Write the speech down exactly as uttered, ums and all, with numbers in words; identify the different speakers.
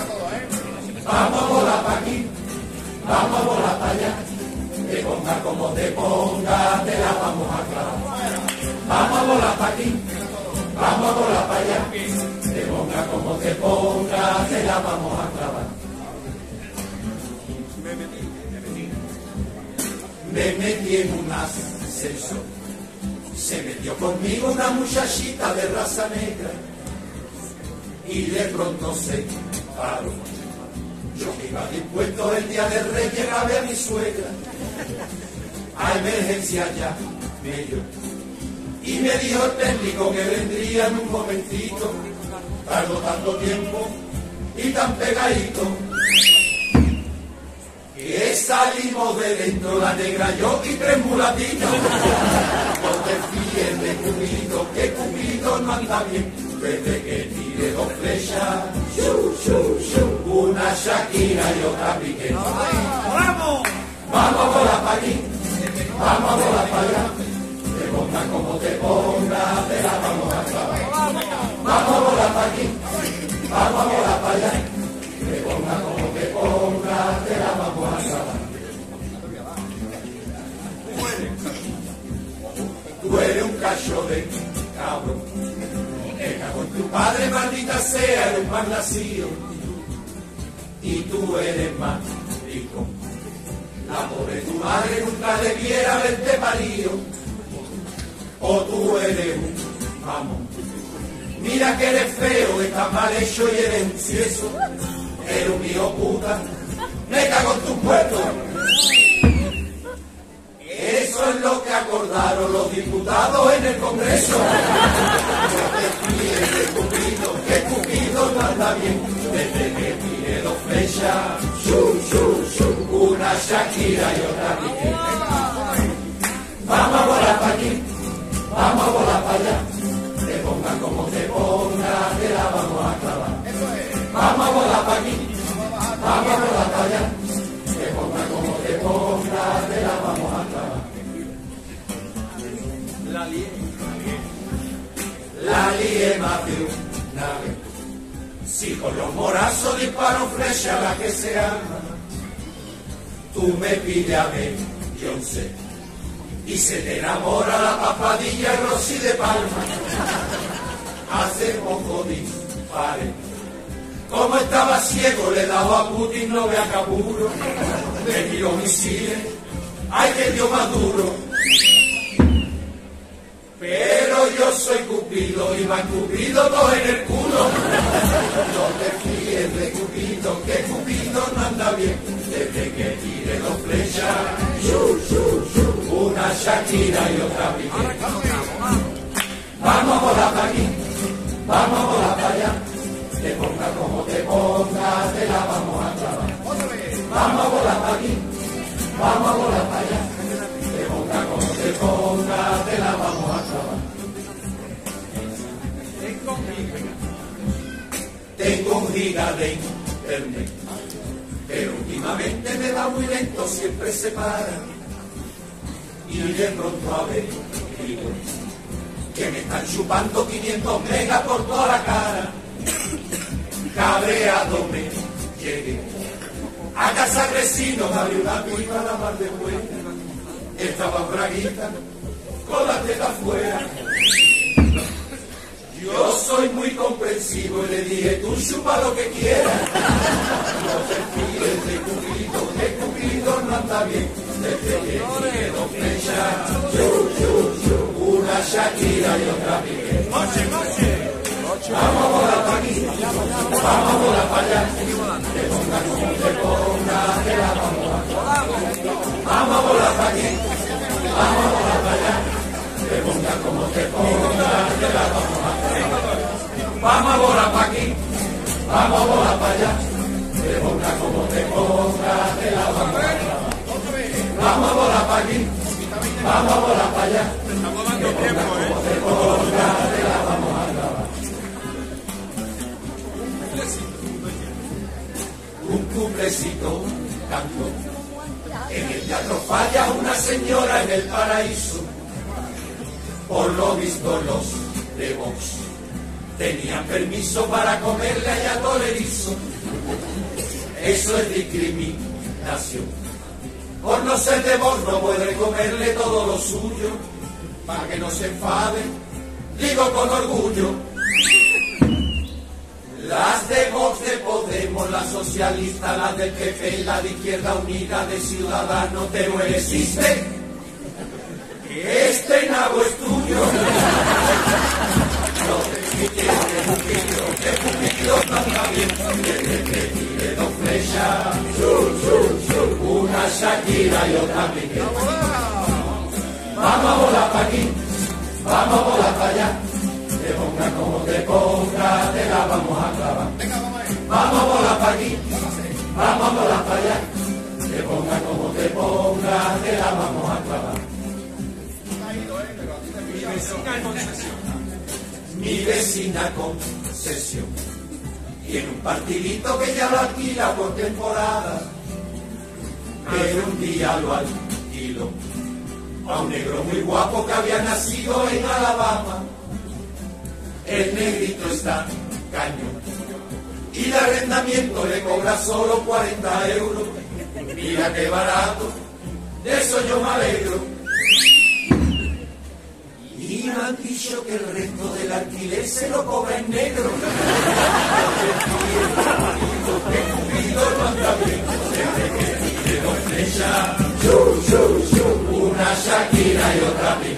Speaker 1: Vamos a volar para aquí, vamos a volar para allá. Te ponga como te ponga, te la vamos a clavar. Vamos a volar para aquí, vamos a volar para allá. Te ponga como te ponga, te la vamos a clavar. Me metí en un ascensor, se metió conmigo una muchachita de raza negra y de pronto se paró. Yo que iba dispuesto el día del rey a ver a mi suegra, a emergencia ya me dio. Y me dijo el técnico que vendría en un momentito, tardó tanto tiempo y tan pegadito, que salimos de dentro la negra, yo y tres mulatitos. No te fíes de Cupido, que Cupido no anda bien, desde que tire dos flechas, shu, shu, shu, una Shakira y otra Piqué. ¡Vamos! Vamos a volar para aquí, vamos a volar para allá. Te ponga como te ponga, te la vamos a clavar. Vamos a volar para aquí, vamos a volar para allá. Te ponga como te ponga, te la vamos a clavar. Tú eres un cacho de cabrón, me cago en tu padre, maldita sea, eres un mal nacido, y tú eres más rico. La pobre tu madre nunca debiera haberte parido, o tú eres un mamón. Mira que eres feo, estás mal hecho y eres un cieso, eres un hijo puta, me cago en tu puesto. Eso es lo que acordaron los diputados en el Congreso. No te fíes de Cupido, que Cupido no anda bien, desde que tire dos flechas, shu, shu, shu, una Shakira y otra Piqué. Vamos a volar para aquí, vamos a volar para allá. Te ponga como te ponga, te la vamos a clavar. Vamos a volar para aquí, vamos a volar para allá. Te ponga como te ponga, te la vamos a clavar. La lié, la lié más de una vez. Si con los morazos disparo flecha a la que se ama, tú me pides a ver, yo sé. Y se te enamora la papadilla Rosy de Palma. Hace poco disparé. Como estaba ciego, le daba a Putin, no vea Capuro. Me tiró misiles, ay que dio más duro. Pero yo soy Cupido y más Cupido todo en el culo. No te fíes de Cupido, que Cupido no anda bien, desde que tire dos flechas, shu, shu, shu, una Shakira y otra Piqué. Vamos a volar para aquí, vamos a volar para allá. Te ponga como te ponga, te la vamos a clavar. Vamos a volar para aquí, vamos a volar para allá. Te ponga como te ponga, te la vamos a clavar. Tengo un giga de internet, pero últimamente me va muy lento, siempre se para. Y de pronto a ver, digo, que me están chupando quinientos megas por toda la cara. Cabreado me llegué a casa Gresino, me abrió una pipa a la mar de buena. Estaba braguita con la teta afuera. Yo soy muy comprensivo y le dije, tú chupa lo que quieras. No te fíes de Cupido, que Cupido no anda bien, desde que tiene dos flechas, chu, chu, chu, una Shakira y otra Piqué. Vamos a volar para aquí, vamos a volar para allá. Te ponga como te ponga, te la vamos a clavar. Vamos a volar para aquí, vamos a volar para allá. Te ponga como te ponga, te la vamos a clavar. Vamos a volar para aquí, vamos a volar para allá. Te ponga como te ponga, te la vamos a clavar. Vamos a volar para aquí, vamos a volar para allá. Te ponga como te ponga, te la vamos a clavar. Un cumplecito cantó en el teatro Falla una señora en el paraíso. Por lo visto los de Vox tenían permiso para comerle allá todo el erizo. eso es discriminación. Por no ser de Vox no puede comerle todo lo suyo, para que no se enfade, digo con orgullo. Las de Vox, de Podemos, las socialistas, las del P P, la de Izquierda Unida, de Ciudadanos, te no existe. Este nabo es tuyo. No te quites de Pupilo, de Pupilo no está bien. De, de, de dos flechas, una Shakira y otra Piqué. Vamos a volar para aquí, vamos a volar para allá. Te ponga como te ponga, te la vamos a clavar. Vamos a volar para aquí, vamos a volar para allá. Te ponga como te ponga, te la vamos a clavar. Mi vecina concesión tiene un partidito que ya lo alquila por temporada, pero un día lo alquiló a un negro muy guapo que había nacido en Alabama. El negrito está cañón y el arrendamiento le cobra solo cuarenta euros. Mira qué barato, de eso yo me alegro. Y me han dicho que el resto del alquiler se lo cobra en negro. Que Cupido no anda bien, desde que tiene dos flechas, una Shakira y otra Piqué.